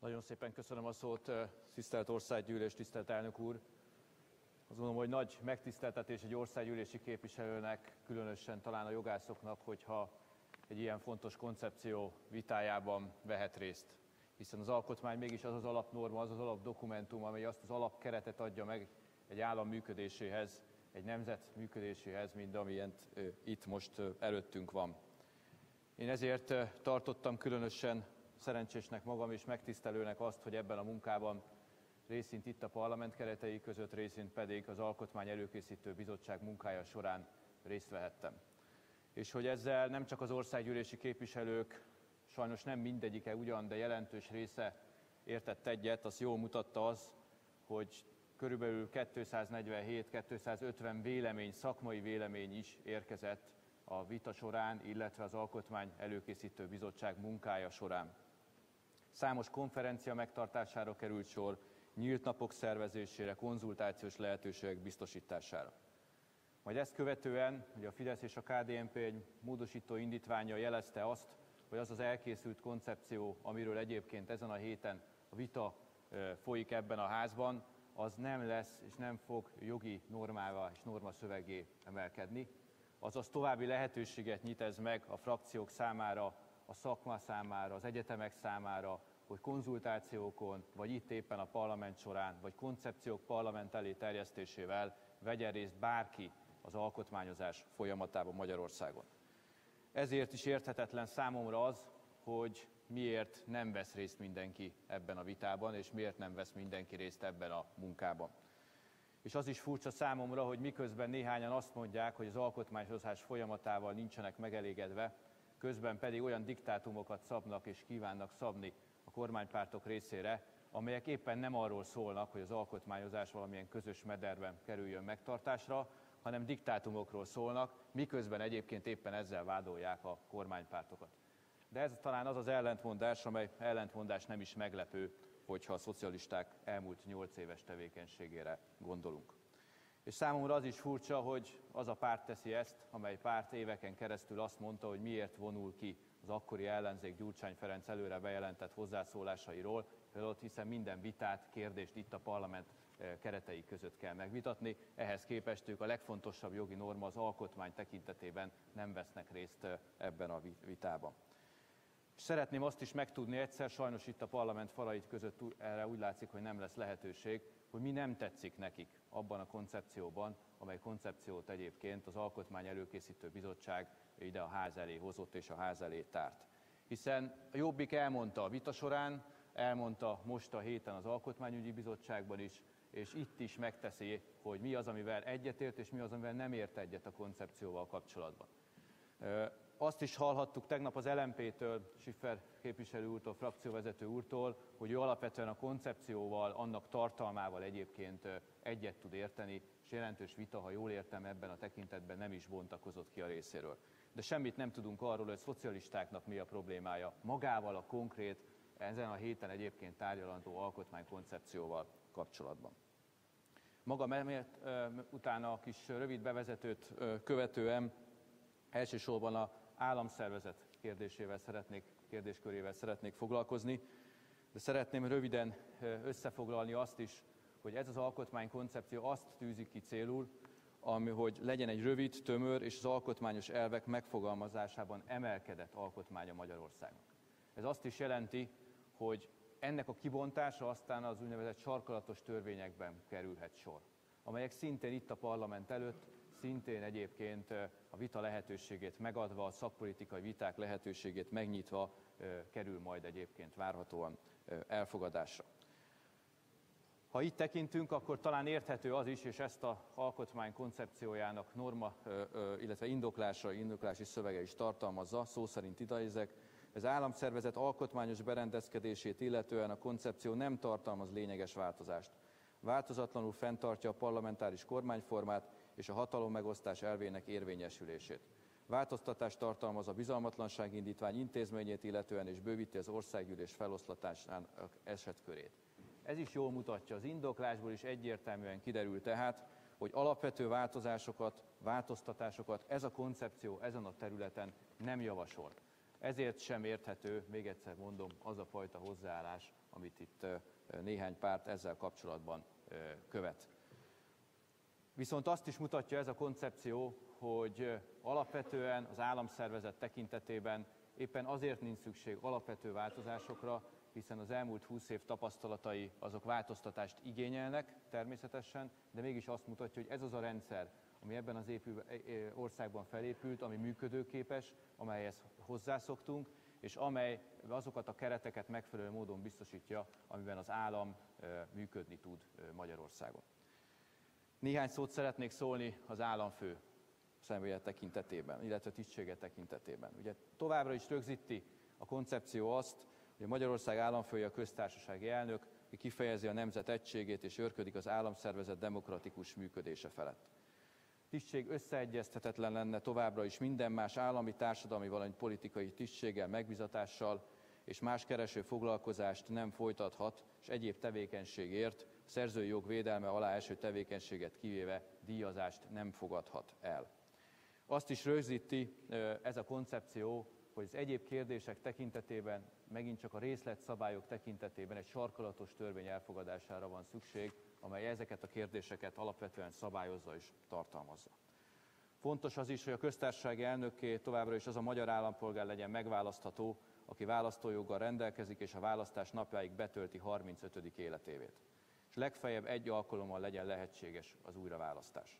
Nagyon szépen köszönöm a szót, tisztelt Országgyűlés, tisztelt elnök úr! Azt gondolom, hogy nagy megtiszteltetés egy országgyűlési képviselőnek, különösen talán a jogászoknak, hogyha egy ilyen fontos koncepció vitájában vehet részt. Hiszen az alkotmány mégis az az alapnorma, az az alapdokumentum, amely azt az alapkeretet adja meg egy állam működéséhez, egy nemzet működéséhez, mint amilyen itt most előttünk van. Én ezért tartottam különösen szerencsésnek magam és megtisztelőnek azt, hogy ebben a munkában részint itt a parlament keretei között, részint pedig az Alkotmány Előkészítő Bizottság munkája során részt vehettem. És hogy ezzel nem csak az országgyűlési képviselők, sajnos nem mindegyike ugyan, de jelentős része értett egyet, azt jól mutatta az, hogy körülbelül 247-250 vélemény, szakmai vélemény is érkezett a vita során, illetve az Alkotmány Előkészítő Bizottság munkája során. Számos konferencia megtartására került sor, nyílt napok szervezésére, konzultációs lehetőségek biztosítására. Majd ezt követően, ugye a Fidesz és a KDNP egy módosító indítvánnyal jelezte azt, hogy az az elkészült koncepció, amiről egyébként ezen a héten a vita folyik ebben a házban, az nem lesz és nem fog jogi normává és normaszöveggé emelkedni. Azaz további lehetőséget nyit ez meg a frakciók számára, a szakma számára, az egyetemek számára, hogy konzultációkon, vagy itt éppen a parlament során, vagy koncepciók parlament elé terjesztésével vegyen részt bárki az alkotmányozás folyamatában Magyarországon. Ezért is érthetetlen számomra az, hogy miért nem vesz részt mindenki ebben a vitában, és miért nem vesz mindenki részt ebben a munkában. És az is furcsa számomra, hogy miközben néhányan azt mondják, hogy az alkotmányhozás folyamatával nincsenek megelégedve, közben pedig olyan diktátumokat szabnak és kívánnak szabni a kormánypártok részére, amelyek éppen nem arról szólnak, hogy az alkotmányozás valamilyen közös mederben kerüljön megtartásra, hanem diktátumokról szólnak, miközben egyébként éppen ezzel vádolják a kormánypártokat. De ez talán az az ellentmondás, amely ellentmondás nem is meglepő, hogyha a szocialisták elmúlt 8 éves tevékenységére gondolunk. És számomra az is furcsa, hogy az a párt teszi ezt, amely párt éveken keresztül azt mondta, hogy miért vonul ki az akkori ellenzék Gyurcsány Ferenc előre bejelentett hozzászólásairól, hiszen minden vitát, kérdést itt a parlament keretei között kell megvitatni. Ehhez képest ők a legfontosabb jogi norma, az alkotmány tekintetében nem vesznek részt ebben a vitában. Szeretném azt is megtudni egyszer, sajnos itt a parlament falait között erre úgy látszik, hogy nem lesz lehetőség, hogy mi nem tetszik nekik abban a koncepcióban, amely koncepciót egyébként az Alkotmány Előkészítő Bizottság ide a ház elé hozott és a ház elé tárt. Hiszen a Jobbik elmondta a vita során, elmondta most a héten az Alkotmányügyi Bizottságban is, és itt is megteszi, hogy mi az, amivel egyetért, és mi az, amivel nem ért egyet a koncepcióval kapcsolatban. Azt is hallhattuk tegnap az LMP-től, Schiffer képviselő úrtól, frakcióvezető úrtól, hogy ő alapvetően a koncepcióval, annak tartalmával egyébként egyet tud érteni, és jelentős vita, ha jól értem, ebben a tekintetben nem is bontakozott ki a részéről. De semmit nem tudunk arról, hogy a szocialistáknak mi a problémája magával a konkrét, ezen a héten egyébként tárgyalandó alkotmánykoncepcióval kapcsolatban. Magam utána a kis rövid bevezetőt követően elsősorban az államszervezet kérdéskörével szeretnék foglalkozni, de szeretném röviden összefoglalni azt is, hogy ez az alkotmánykoncepció azt tűzi ki célul, hogy legyen egy rövid, tömör és az alkotmányos elvek megfogalmazásában emelkedett alkotmánya Magyarországnak. Ez azt is jelenti, hogy ennek a kibontása aztán az úgynevezett sarkalatos törvényekben kerülhet sor, amelyek szintén itt a parlament előtt, szintén egyébként a vita lehetőségét megadva, a szakpolitikai viták lehetőségét megnyitva kerül majd egyébként várhatóan elfogadásra. Ha itt tekintünk, akkor talán érthető az is, és ezt az alkotmány koncepciójának norma, illetve indoklási szövege is tartalmazza, szó szerint idézek, az államszervezet alkotmányos berendezkedését illetően a koncepció nem tartalmaz lényeges változást. Változatlanul fenntartja a parlamentáris kormányformát és a hatalommegosztás elvének érvényesülését. Változtatást tartalmaz a bizalmatlansági indítvány intézményét illetően és bővíti az országgyűlés feloszlatásának esetkörét. Ez is jól mutatja, az indoklásból is egyértelműen kiderül tehát, hogy alapvető változásokat, változtatásokat ez a koncepció ezen a területen nem javasol. Ezért sem érthető, még egyszer mondom, az a fajta hozzáállás, amit itt néhány párt ezzel kapcsolatban követ. Viszont azt is mutatja ez a koncepció, hogy alapvetően az államszervezet tekintetében éppen azért nincs szükség alapvető változásokra, hiszen az elmúlt 20 év tapasztalatai azok változtatást igényelnek természetesen, de mégis azt mutatja, hogy ez az a rendszer, ami ebben az országban felépült, ami működőképes, amelyhez hozzászoktunk, és amely azokat a kereteket megfelelő módon biztosítja, amiben az állam működni tud Magyarországon. Néhány szót szeretnék szólni az államfő személye tekintetében, illetve tisztsége tekintetében. Ugye továbbra is rögzíti a koncepció azt, hogy Magyarország államfője a köztársasági elnök, aki kifejezi a nemzet egységét és őrködik az államszervezet demokratikus működése felett. Tisztség összeegyeztethetetlen lenne továbbra is minden más állami, társadalmi, valamint politikai tisztséggel, megbízatással, és más kereső foglalkozást nem folytathat, és egyéb tevékenységért, a szerzői jog védelme alá eső tevékenységet kivéve díjazást nem fogadhat el. Azt is rögzíti ez a koncepció, hogy az egyéb kérdések tekintetében, megint csak a részletszabályok tekintetében egy sarkalatos törvény elfogadására van szükség, amely ezeket a kérdéseket alapvetően szabályozza és tartalmazza. Fontos az is, hogy a köztársasági elnökké továbbra is az a magyar állampolgár legyen megválasztható, aki választójoggal rendelkezik és a választás napjáig betölti 35. életévét. És legfeljebb egy alkalommal legyen lehetséges az újraválasztás.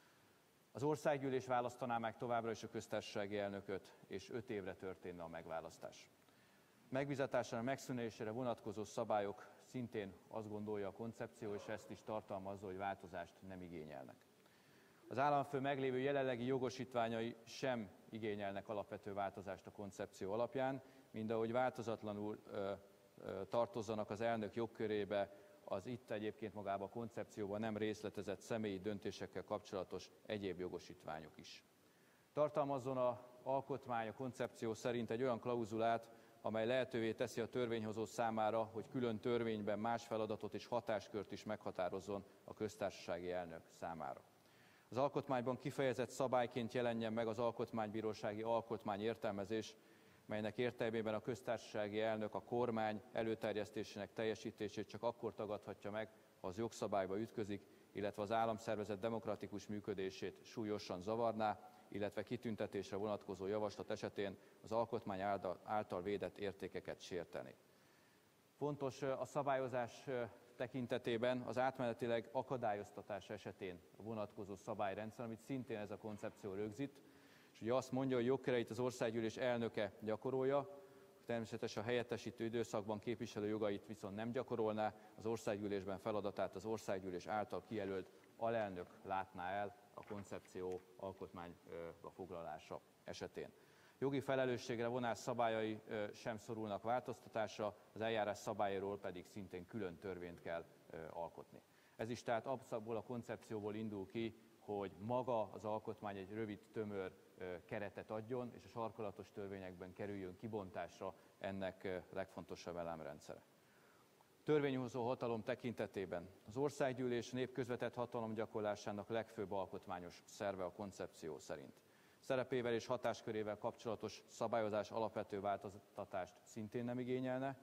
Az országgyűlés választaná meg továbbra is a köztársasági elnököt, és 5 évre történne a megválasztás. Megbízatására, megszűnésére vonatkozó szabályok szintén azt gondolja a koncepció, és ezt is tartalmazza, hogy változást nem igényelnek. Az államfő meglévő jelenlegi jogosítványai sem igényelnek alapvető változást a koncepció alapján, mind ahogy változatlanul tartozzanak az elnök jogkörébe az itt egyébként magában a koncepcióban nem részletezett személyi döntésekkel kapcsolatos egyéb jogosítványok is. Tartalmazzon az alkotmány a koncepció szerint egy olyan klauzulát, amely lehetővé teszi a törvényhozó számára, hogy külön törvényben más feladatot és hatáskört is meghatározzon a köztársasági elnök számára. Az alkotmányban kifejezett szabályként jelenjen meg az alkotmánybírósági alkotmányértelmezés, melynek értelmében a köztársasági elnök a kormány előterjesztésének teljesítését csak akkor tagadhatja meg, ha az jogszabályba ütközik, illetve az államszervezet demokratikus működését súlyosan zavarná, illetve kitüntetésre vonatkozó javaslat esetén az alkotmány által védett értékeket sérteni. Fontos a szabályozás tekintetében az átmenetileg akadályoztatás esetén vonatkozó szabályrendszer, amit szintén ez a koncepció rögzít, és ugye azt mondja, hogy jogköreit az országgyűlés elnöke gyakorolja, természetesen a helyettesítő időszakban képviselő jogait viszont nem gyakorolná, az országgyűlésben feladatát az országgyűlés által kijelölt alelnök látná el a koncepció alkotmányba foglalása esetén. Jogi felelősségre vonás szabályai sem szorulnak változtatásra, az eljárás szabályairól pedig szintén külön törvényt kell alkotni. Ez is tehát abból a koncepcióból indul ki, hogy maga az alkotmány egy rövid, tömör keretet adjon, és a sarkalatos törvényekben kerüljön kibontásra ennek legfontosabb elemrendszere. Törvényhozó hatalom tekintetében az országgyűlés népközvetett hatalom gyakorlásának legfőbb alkotmányos szerve a koncepció szerint. Szerepével és hatáskörével kapcsolatos szabályozás alapvető változtatást szintén nem igényelne,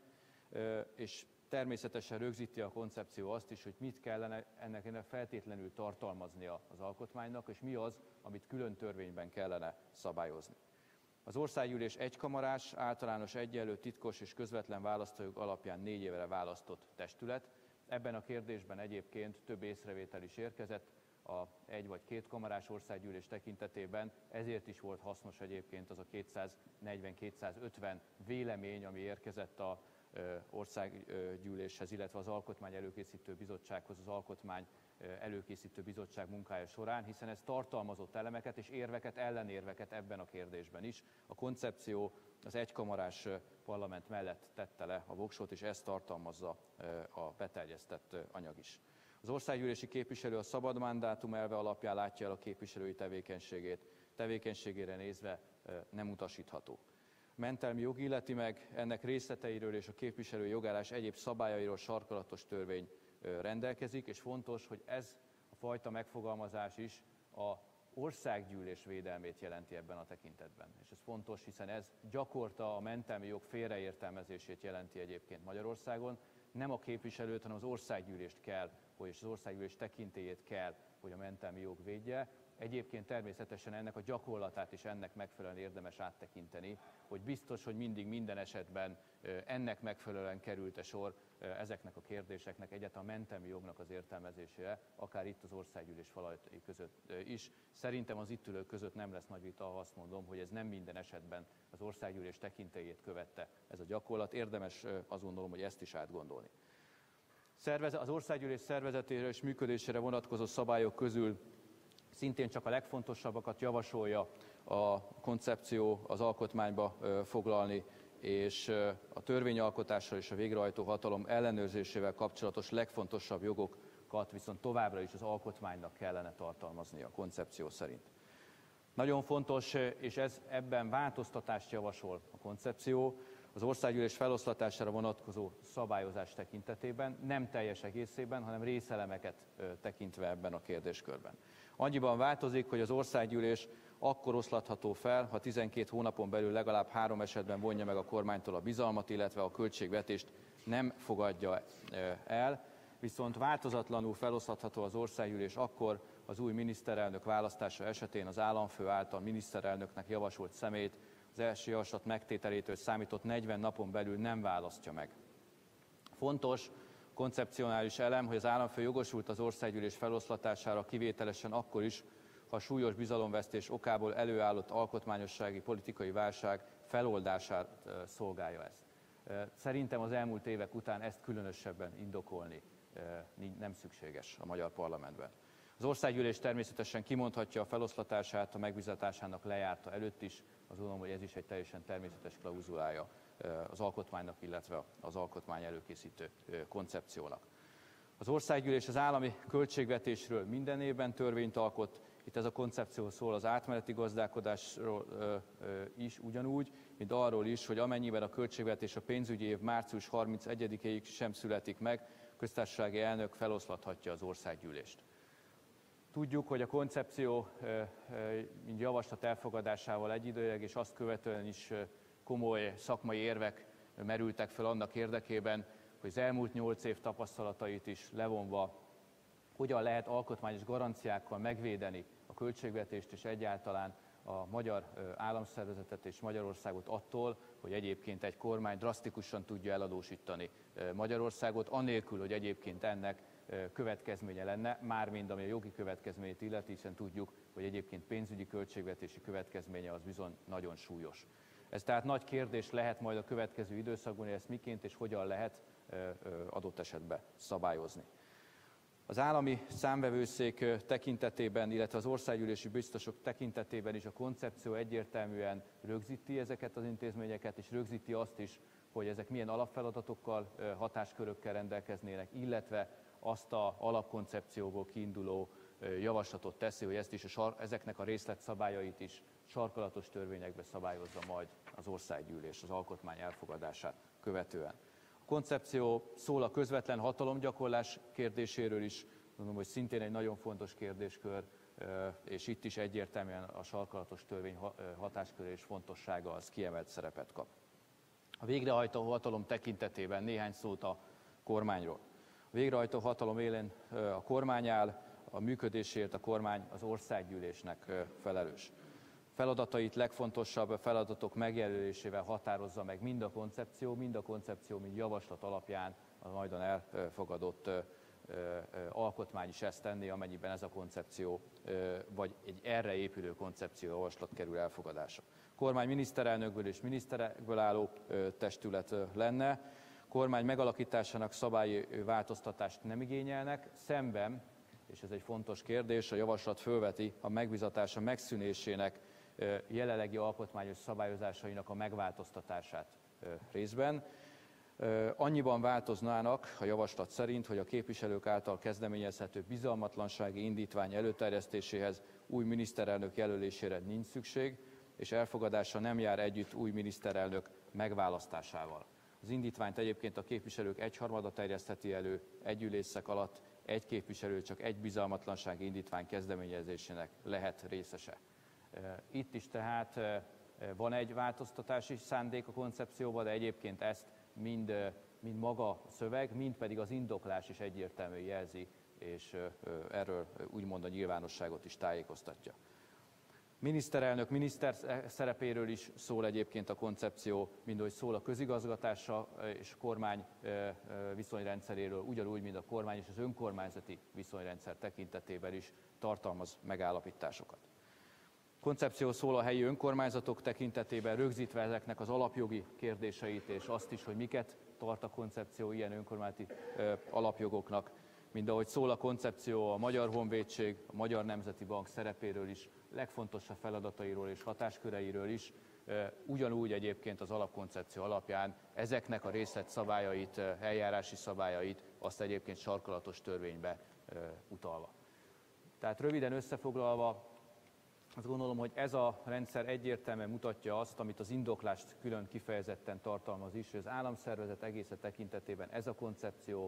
és természetesen rögzíti a koncepció azt is, hogy mit kellene ennek feltétlenül tartalmaznia az alkotmánynak, és mi az, amit külön törvényben kellene szabályozni. Az országgyűlés egykamarás, általános, egyenlő, titkos és közvetlen választójog alapján 4 évre választott testület. Ebben a kérdésben egyébként több észrevétel is érkezett a 1 vagy 2 kamarás országgyűlés tekintetében, ezért is volt hasznos egyébként az a 240-250 vélemény, ami érkezett az országgyűléshez, illetve az Alkotmány Előkészítő Bizottsághoz, az Alkotmány Előkészítő Bizottság munkája során, hiszen ez tartalmazott elemeket és érveket, ellenérveket ebben a kérdésben is. A koncepció az egykamarás parlament mellett tette le a voksot, és ezt tartalmazza a beterjesztett anyag is. Az országgyűlési képviselő a szabad mandátum elve alapján látja el a képviselői tevékenységét, tevékenységére nézve nem utasítható. Mentelmi jog illeti meg, ennek részleteiről és a képviselői jogállás egyéb szabályairól sarkalatos törvény rendelkezik, és fontos, hogy ez a fajta megfogalmazás is az országgyűlés védelmét jelenti ebben a tekintetben. És ez fontos, hiszen ez gyakorta a mentelmi jog félreértelmezését jelenti egyébként Magyarországon, nem a képviselőt, hanem az országgyűlést kell, és az országgyűlés tekintélyét kell, hogy a mentelmi jog védje. Egyébként természetesen ennek a gyakorlatát is ennek megfelelően érdemes áttekinteni, hogy biztos, hogy mindig minden esetben ennek megfelelően került-e sor ezeknek a kérdéseknek, egyáltalán a mentelmi jognak az értelmezésére, akár itt az országgyűlés falai között is. Szerintem az itt ülők között nem lesz nagy vita, ha azt mondom, hogy ez nem minden esetben az országgyűlés tekintélyét követte ez a gyakorlat. Érdemes azt gondolom, hogy ezt is átgondolni. Az országgyűlés szervezetére és működésére vonatkozó szabályok közül szintén csak a legfontosabbakat javasolja a koncepció az alkotmányba foglalni, és a törvényalkotással és a végrehajtó hatalom ellenőrzésével kapcsolatos legfontosabb jogokat viszont továbbra is az alkotmánynak kellene tartalmaznia a koncepció szerint. Nagyon fontos, és ebben változtatást javasol a koncepció, az országgyűlés feloszlatására vonatkozó szabályozás tekintetében, nem teljes egészében, hanem részelemeket tekintve ebben a kérdéskörben. Annyiban változik, hogy az országgyűlés akkor oszlatható fel, ha 12 hónapon belül legalább 3 esetben vonja meg a kormánytól a bizalmat, illetve a költségvetést nem fogadja el, viszont változatlanul feloszlatható az országgyűlés akkor az új miniszterelnök választása esetén az államfő által miniszterelnöknek javasolt személyt az első javaslat megtételétől számított 40 napon belül nem választja meg. Fontos koncepcionális elem, hogy az államfő jogosult az országgyűlés feloszlatására kivételesen akkor is, ha a súlyos bizalomvesztés okából előállott alkotmányossági politikai válság feloldását szolgálja ez. Szerintem az elmúlt évek után ezt különösebben indokolni nem szükséges a magyar parlamentben. Az országgyűlés természetesen kimondhatja a feloszlatását a megbizatásának lejárta előtt is, azt gondolom, hogy ez is egy teljesen természetes klauzulája az alkotmánynak, illetve az alkotmány előkészítő koncepciónak. Az országgyűlés az állami költségvetésről minden évben törvényt alkot, itt ez a koncepció szól az átmeneti gazdálkodásról is ugyanúgy, mint arról is, hogy amennyiben a költségvetés a pénzügyi év március 31-ig sem születik meg, köztársasági elnök feloszlathatja az országgyűlést. Tudjuk, hogy a koncepció mint javaslat elfogadásával egyidejűleg és azt követően is komoly szakmai érvek merültek fel annak érdekében, hogy az elmúlt 8 év tapasztalatait is levonva hogyan lehet alkotmányos garanciákkal megvédeni a költségvetést és egyáltalán a magyar államszervezetet és Magyarországot attól, hogy egyébként egy kormány drasztikusan tudja eladósítani Magyarországot, anélkül, hogy egyébként ennek következménye lenne, mármint ami a jogi következményét illeti, hiszen tudjuk, hogy egyébként pénzügyi költségvetési következménye az bizony nagyon súlyos. Ez tehát nagy kérdés lehet majd a következő időszakban, hogy ezt miként és hogyan lehet adott esetben szabályozni. Az állami számvevőszék tekintetében, illetve az országgyűlési biztosok tekintetében is a koncepció egyértelműen rögzíti ezeket az intézményeket, és rögzíti azt is, hogy ezek milyen alapfeladatokkal, hatáskörökkel rendelkeznének, illetve azt az alapkoncepcióból kiinduló javaslatot teszi, hogy ezt is ezeknek a részletszabályait is sarkalatos törvényekbe szabályozza majd az országgyűlés az alkotmány elfogadását követően. A koncepció szól a közvetlen hatalomgyakorlás kérdéséről is, mondom, hogy szintén egy nagyon fontos kérdéskör, és itt is egyértelműen a sarkalatos törvény hatásköre és fontossága az kiemelt szerepet kap. A végrehajtó hatalom tekintetében néhány szót a kormányról. A végrehajtó hatalom élén a kormány áll, a működésért a kormány az országgyűlésnek felelős. Feladatait, legfontosabb feladatok megjelölésével határozza meg mind a koncepció, mint javaslat alapján a majdan elfogadott alkotmány is ezt tenni, amennyiben ez a koncepció, vagy egy erre épülő koncepció javaslat kerül elfogadásra. A kormány miniszterelnökből és miniszterekből álló testület lenne, kormány megalakításának szabályi változtatást nem igényelnek, szemben, és ez egy fontos kérdés, a javaslat fölveti a megbizatása megszűnésének jelenlegi alkotmányos szabályozásainak a megváltoztatását részben. Annyiban változnának a javaslat szerint, hogy a képviselők által kezdeményezhető bizalmatlansági indítvány előterjesztéséhez új miniszterelnök jelölésére nincs szükség, és elfogadása nem jár együtt új miniszterelnök megválasztásával. Az indítványt egyébként a képviselők egyharmada terjesztheti elő, egy ülésszak alatt egy képviselő csak egy bizalmatlansági indítvány kezdeményezésének lehet részese. Itt is tehát van egy változtatási szándék a koncepcióban, de egyébként ezt mind mind maga a szöveg, mind pedig az indoklás is egyértelműen jelzi, és erről úgymond a nyilvánosságot is tájékoztatja. Miniszterelnök, miniszter szerepéről is szól egyébként a koncepció, mindahogy szól a közigazgatása és a kormány viszonyrendszeréről, ugyanúgy, mint a kormány és az önkormányzati viszonyrendszer tekintetében is tartalmaz megállapításokat. A koncepció szól a helyi önkormányzatok tekintetében, rögzítve ezeknek az alapjogi kérdéseit, és azt is, hogy miket tart a koncepció ilyen önkormányzati alapjogoknak, mint ahogy szól a koncepció a Magyar Honvédség, a Magyar Nemzeti Bank szerepéről is, legfontosabb feladatairól és hatásköreiről is, ugyanúgy egyébként az alapkoncepció alapján ezeknek a részletszabályait, eljárási szabályait azt egyébként sarkalatos törvénybe utalva. Tehát röviden összefoglalva, azt gondolom, hogy ez a rendszer egyértelműen mutatja azt, amit az indoklást külön kifejezetten tartalmaz is, hogy az államszervezet egésze tekintetében ez a koncepció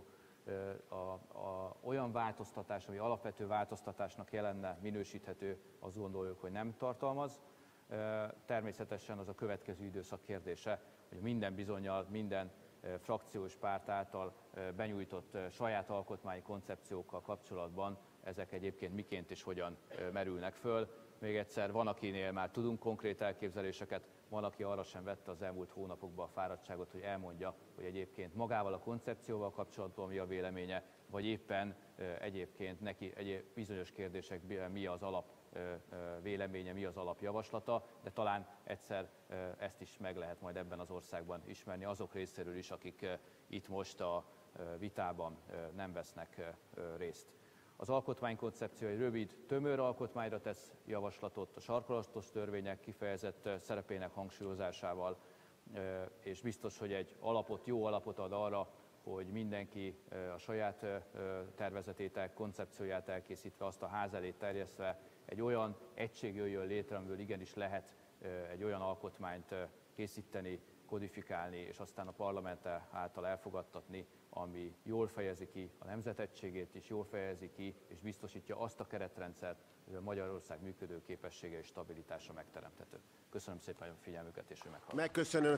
olyan változtatás, ami alapvető változtatásnak jelenne minősíthető, azt gondoljuk, hogy nem tartalmaz. Természetesen az a következő időszak kérdése, hogy minden bizonnyal minden frakció és párt által benyújtott saját alkotmányi koncepciókkal kapcsolatban ezek egyébként miként és hogyan merülnek föl. Még egyszer, van, akinél már tudunk konkrét elképzeléseket, van, aki arra sem vette az elmúlt hónapokban a fáradtságot, hogy elmondja, hogy egyébként magával a koncepcióval kapcsolatban mi a véleménye, vagy éppen egyébként neki bizonyos kérdések mi az alap véleménye, mi az alapjavaslata, de talán egyszer ezt is meg lehet majd ebben az országban ismerni azok részéről is, akik itt most a vitában nem vesznek részt. Az alkotmánykoncepció egy rövid, tömör alkotmányra tesz javaslatot, a sarkalatos törvények kifejezett szerepének hangsúlyozásával, és biztos, hogy egy jó alapot ad arra, hogy mindenki a saját tervezetét, koncepcióját elkészítve, azt a ház elé terjesztve egy olyan egység jöjjön létre, amiből igenis lehet egy olyan alkotmányt készíteni, kodifikálni, és aztán a parlament által elfogadtatni, ami jól fejezi ki a nemzet egységét is, jól fejezi ki, és biztosítja azt a keretrendszert, hogy a Magyarország működő képessége és stabilitása megteremthető. Köszönöm szépen a figyelmüket, és hogy meghallgattak.